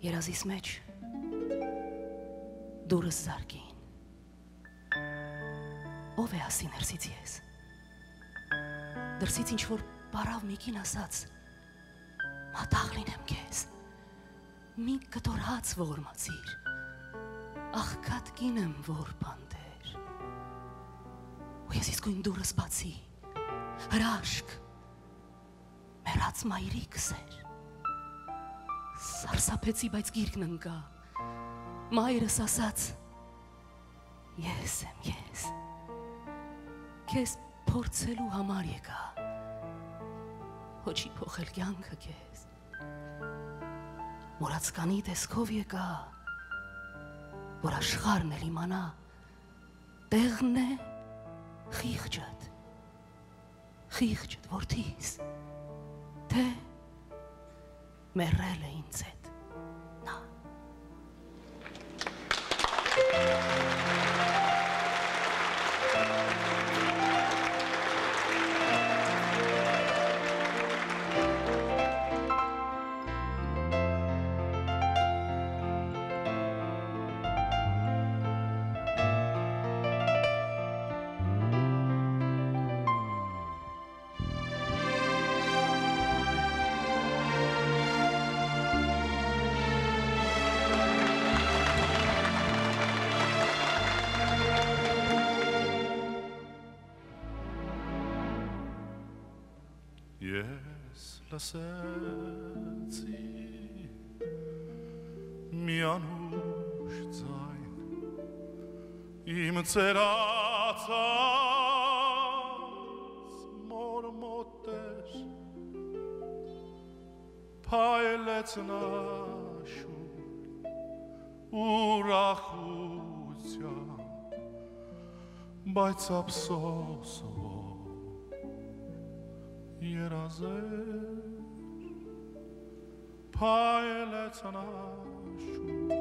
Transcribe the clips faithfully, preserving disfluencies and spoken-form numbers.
երազիս մեջ դուրս զարկին, ով է ասի ներսից ես, դրսից ինչ-որ բարավ մի կին ասաց, մատաղ լինեմ կեզ, մի կտոր հաց որ մացիր, աղքատ կինեմ որ բանդեր, ու ես իսկույն դուրս բացի, հրաշք, մերած մայրիկս էր, սարսափեցի, բայց գիրկն ընկա, մայրս ասաց, ես եմ ես, քեզ փորձելու համար եկա, հոչի փոխել կյանքը քեզ, մուրացկանի տեսքով եկա, որ աշխարհն էլ իմանա, տեղն է խիղճդ, խիղճդ որդիս, թե մեռել է ինձ հետ նա։ Ես լսեցի մի անուշ ձայն իմ ծերացած մոր մոտեր փայլեց նա շուտ ուրախության բայց ափսոսով երազեր փայլեց նա շուտ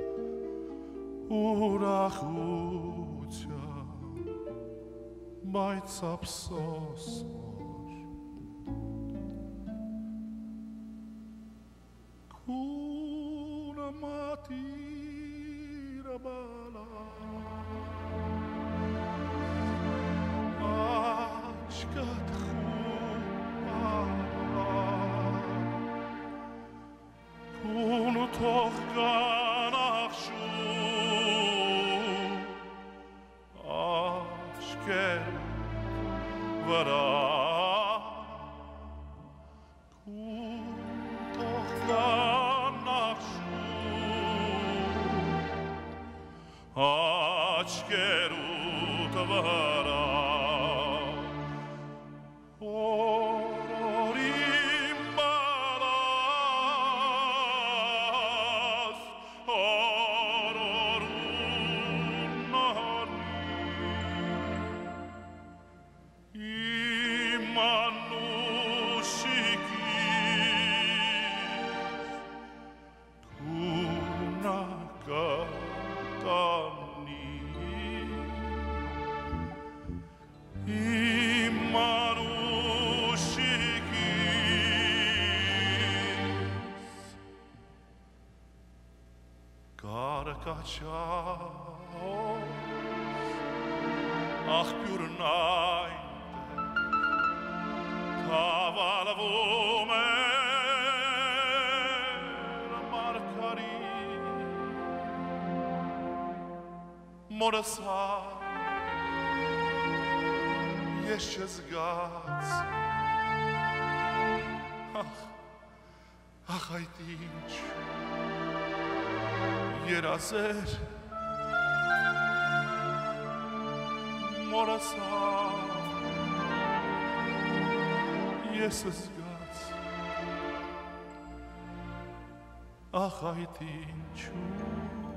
ուրախության բայց ափսոսով քունը մատիրը բալա աչքդ Քունը թող կանախ շուտ աչքերդ վրա Քուն թող կանախ շուտ աչքերդ վրա Աղբյուրն այնտեղ թավալվում էր մարգարիտ մորս հա ես չզգաց ախ այդ ինչ երազեր մորս հա ես զգաց ախ այդ ինչու